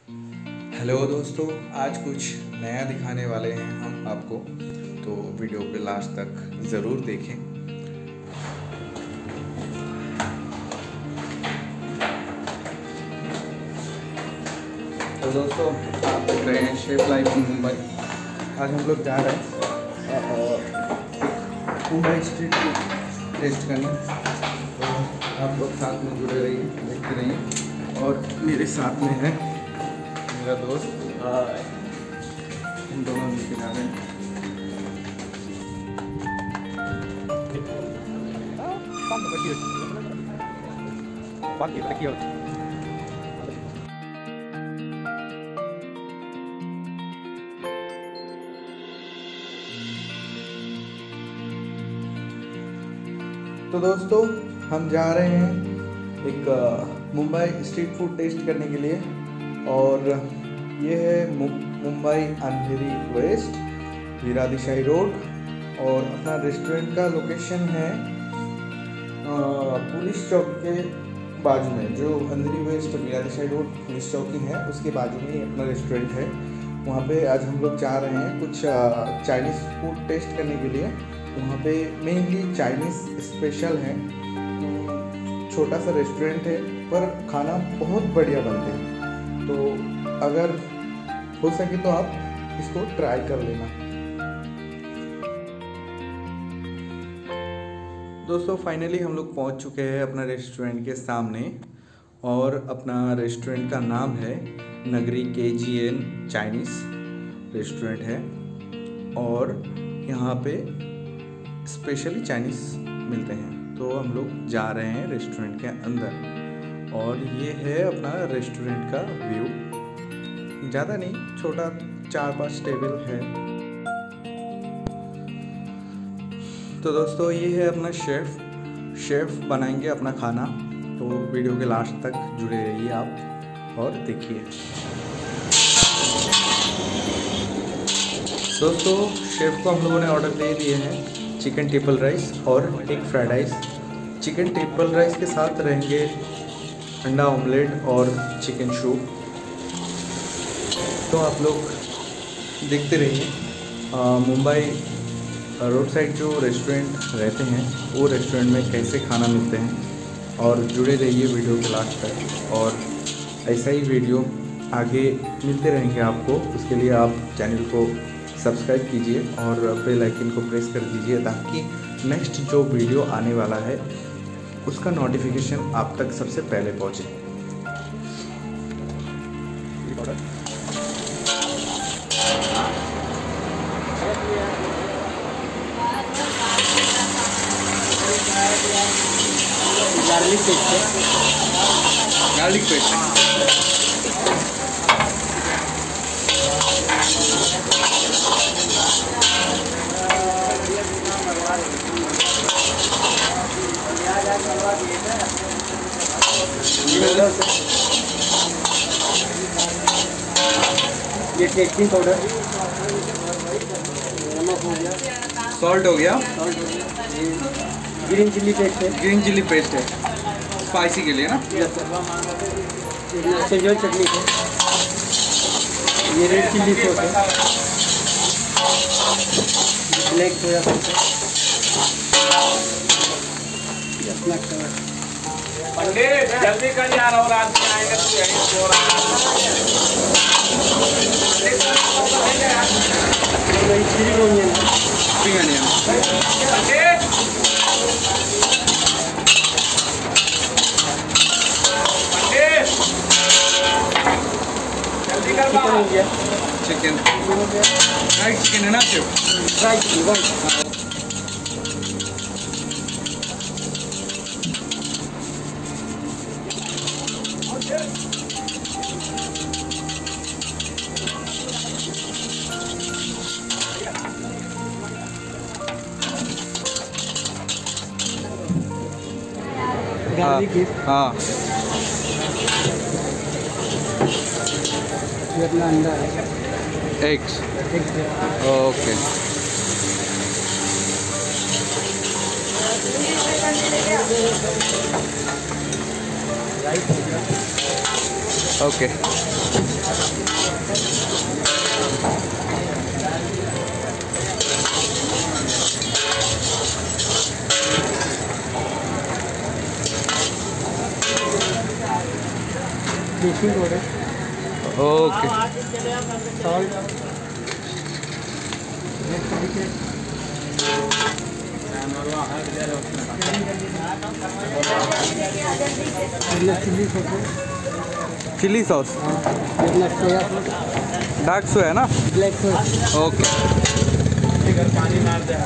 Hello दोस्तों, आज कुछ नया दिखाने वाले हैं हम आपको, तो वीडियो पे लास्ट तक ज़रूर देखें। तो दोस्तों, आप देख रहे हैं शेफ लाइफ मुंबई। आज हम लोग जा रहे हैं मुंबई स्ट्रीट फूड टेस्ट करने, तो आप लोग साथ में जुड़े रहिए, देखते रहिए। और मेरे साथ में है मेरा दोस्त, हम दोनों मिलकर जा रहे हैं। तो दोस्तों, हम जा रहे हैं एक मुंबई स्ट्रीट फूड टेस्ट करने के लिए, और ये है मुंबई अंधेरी वेस्ट, हीरा देसाई रोड। और अपना रेस्टोरेंट का लोकेशन है पुलिस चौक के बाजू में। जो Andheri west Hira Desai road police चौकी है, उसके बाजू में ही अपना रेस्टोरेंट है। वहाँ पे आज हम लोग जा रहे हैं कुछ चाइनीज़ फूड टेस्ट करने के लिए। वहाँ पे मेनली चाइनीज़ स्पेशल है। छोटा सा रेस्टोरेंट है, पर खाना बहुत बढ़िया बनते हैं। तो अगर हो सके तो आप इसको ट्राई कर लेना। दोस्तों, फाइनली हम लोग पहुंच चुके हैं अपना रेस्टोरेंट के सामने, और अपना रेस्टोरेंट का नाम है नगरी KGN चाइनीज़ रेस्टोरेंट है। और यहाँ पे स्पेशली चाइनीज़ मिलते हैं। तो हम लोग जा रहे हैं रेस्टोरेंट के अंदर, और ये है अपना रेस्टोरेंट का व्यू। ज़्यादा नहीं, छोटा 4-5 टेबल है। तो दोस्तों, ये है अपना शेफ़ बनाएंगे अपना खाना। तो वीडियो के लास्ट तक जुड़े रहिए आप और देखिए। दोस्तों, शेफ़ को हम लोगों ने ऑर्डर दे दिए हैं चिकन ट्रिपल राइस और एक fried rice. Chicken triple rice के साथ रहेंगे अंडा ऑमलेट और चिकन सूप। तो आप लोग देखते रहिए मुंबई रोड साइड जो रेस्टोरेंट रहते हैं, वो रेस्टोरेंट में कैसे खाना मिलते हैं, और जुड़े रहिए वीडियो के लास्ट तक। और ऐसा ही वीडियो आगे मिलते रहेंगे आपको। उसके लिए आप चैनल को सब्सक्राइब कीजिए और बेल आइकन को प्रेस कर दीजिए, ताकि नेक्स्ट जो वीडियो आने वाला है उसका नोटिफिकेशन आप तक सबसे पहले पहुंचे। गार्लिक पेस्ट है। गार्लिक पेस्ट है। ये टेस्टिंग पाउडर, नमक हो गया, सॉल्ट हो गया, ग्रीन चिल्ली पेस्ट है। ग्रीन चिल्ली पेस्ट है स्पाइसी के लिए ना। शेजवान चटनी है। ये रेड चिल्ली सॉस है। ब्लैक सोया सॉस है। पंडित जल्दी कर यार, और आदमी आएंगे तो यही सो रहा spring onion. Spring onion. Pandit जल्दी कर चिकन हो गया। चिकन हो गया। फ्राइड चिकन है ना सिर्फ? Fry chicken white. गार्लिक है। हाँ, ये अपना अंडा है। एग्स। एग्स है। ओके। राइस हो गया। Okay. Baking powder, okay. Salt, red chili, chili sauce, chili sauce, black soya sauce, dark soya ना, ब्लैक सॉस, ओके। पानी मार दे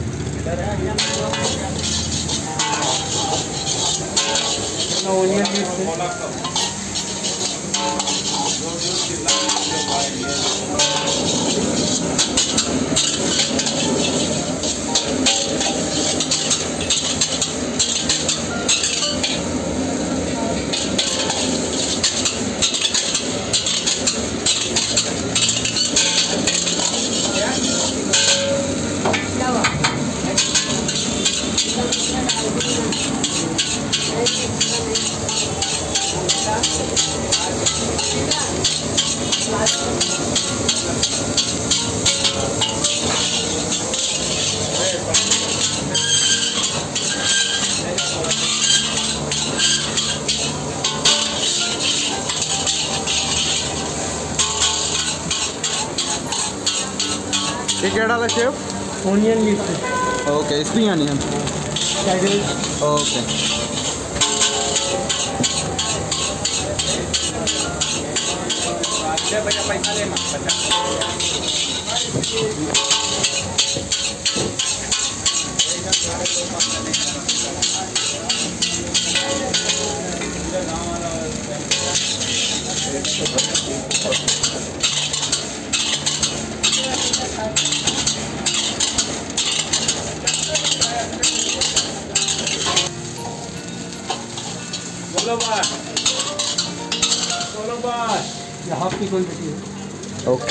ओनियन, ये क्या डाला chef? Onion leaf, okay, spring onion, cabbage, okay. पैसा लेना बोलो बात, बोलो बात। या हाफ की क्वांटिटी है। ओके।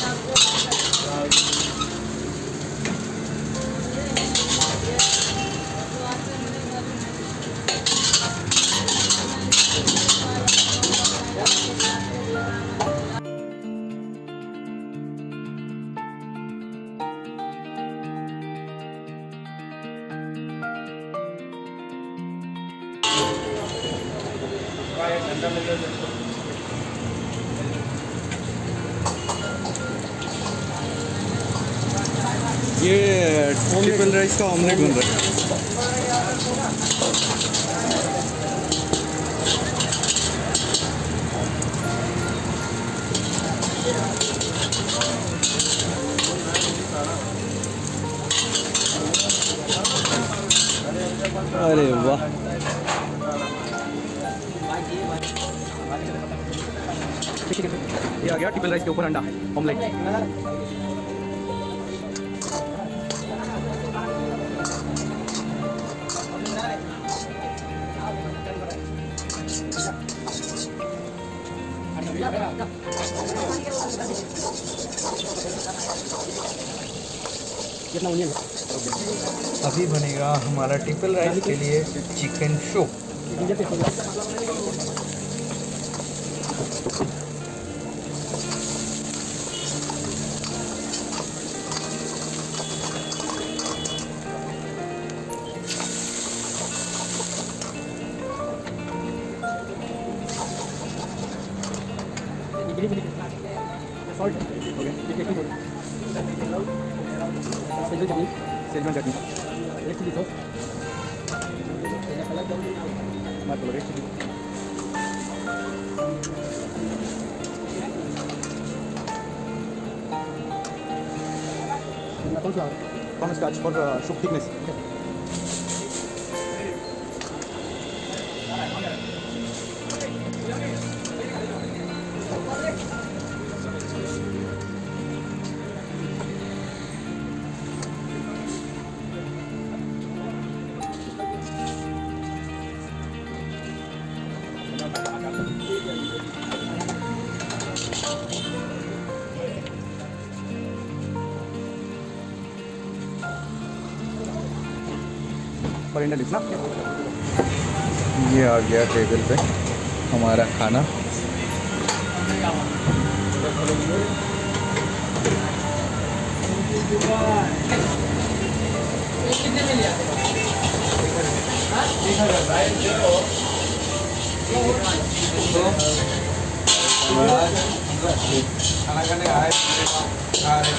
ये ट्रिपल राइस का ऑमलेट बन रहा है। अरे वाह, ये आ गया ट्रिपल राइस के ऊपर अंडा ऑमलेट। कितना ओनियन? अभी बनेगा हमारा ट्रिपल राइस के लिए chicken show. Salt, schezwan chutney, red chili sauce, red chili, cornstarch for soup thickness. Coriander leaves ना। ये आ गया टेबल पे हमारा खाना। कितने में लिया? खाना खाने आए खा रहे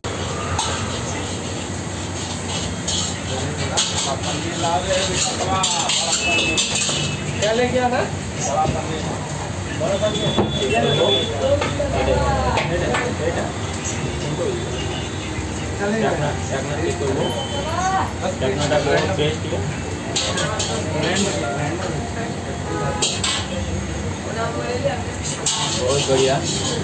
क्या लेके आना? बहुत बढ़िया।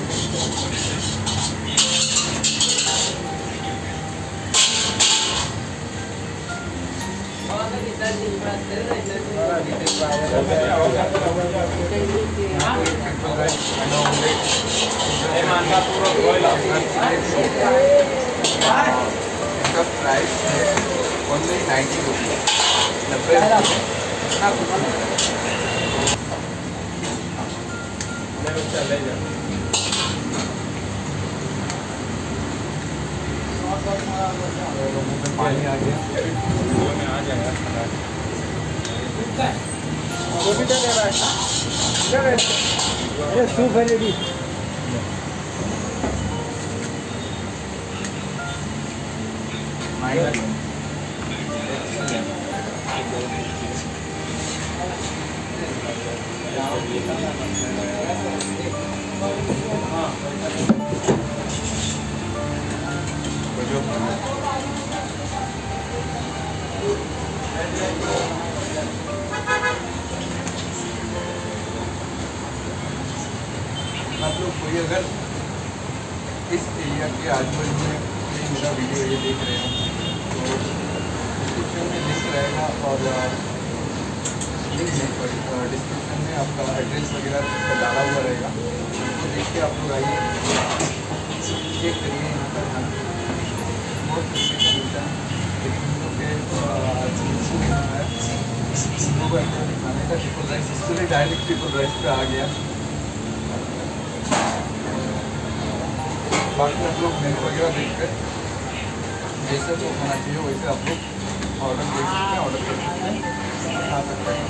इसका प्राइस है ओनली 90 रुपीज़। पानी आ गया। सूप है रेडी। आप लोग कोई अगर इस एरिया के आजू बाजू में मेरा वीडियो ये देख रहे हो तो डिस्क्रिप्शन में लिंक रहेगा और डिस्क्रिप्शन में आपका एड्रेस वगैरह डाला हुआ रहेगा, तो देख के आप लोग आइए, चेक करिए। यहाँ पर खाना बहुत तरीके का मिलता है, लेकिन हम लोग के खाने का ट्रिपल राइस इसलिए डायरेक्ट ट्रिपल राइस पे आ गया। बाकी आप लोग मेनू वगैरह देख कर जैसे तो होना चाहिए वैसे आप लोग ऑर्डर दे सकते हैं, ऑर्डर कर सकते हैं, खा सकते हैं।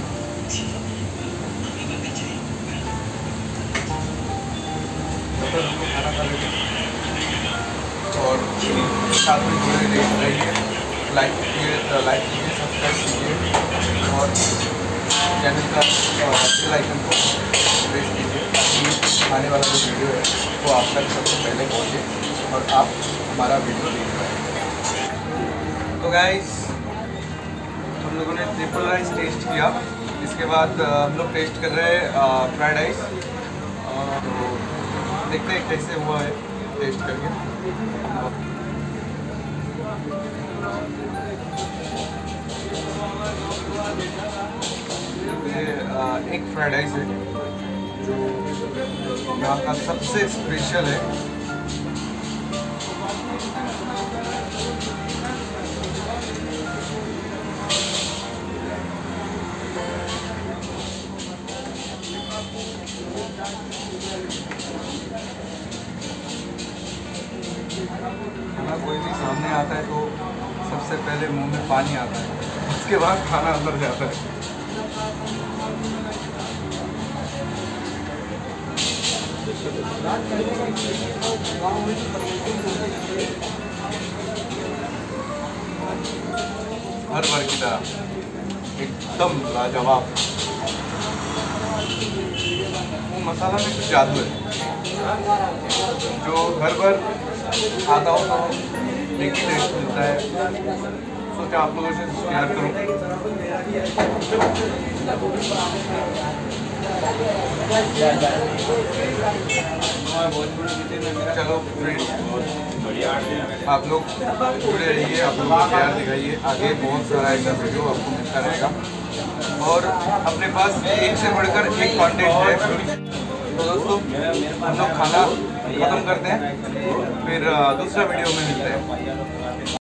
तो हम लोग खाना खा लेते हैं और साथ में जुड़े रहिए, लाइक कीजिए, सब्सक्राइब कीजिए और चैनल का बेल आइकन को प्रेस कीजिए ताकि आने वाला जो वीडियो है वो आप तक सबसे पहले पहुँचे और आप हमारा वीडियो देख पाएँ। तो गाइस हम लोगों ने ट्रिपल राइस टेस्ट किया, इसके बाद हम लोग टेस्ट कर रहे हैं फ्राइड राइस। तो देखते हैं कैसे हुआ है टेस्ट करके। ये एक फ्राइड राइस है जो यहाँ का सबसे स्पेशल है। खाना कोई भी सामने आता है तो सबसे पहले मुंह में पानी आता है, उसके बाद खाना अंदर जाता है। हर बार की तरह एकदम लाजवाब। वो मसाला में कुछ जादू है जो हर बार आता हो तो एक ही टेस्ट मिलता है। सोचा आप लोगों से शेयर करूं। चलो फ्रेंड्स, आप लोग जुड़े रहिए, आप लोग प्यार दिखाइए, आगे बहुत सारा ऐसा वीडियो आपको मिलता रहेगा और अपने पास एक से बढ़कर एक कंटेंट है। तो दोस्तों हम लोग खाना खत्म करते हैं, फिर दूसरा वीडियो में मिलते हैं।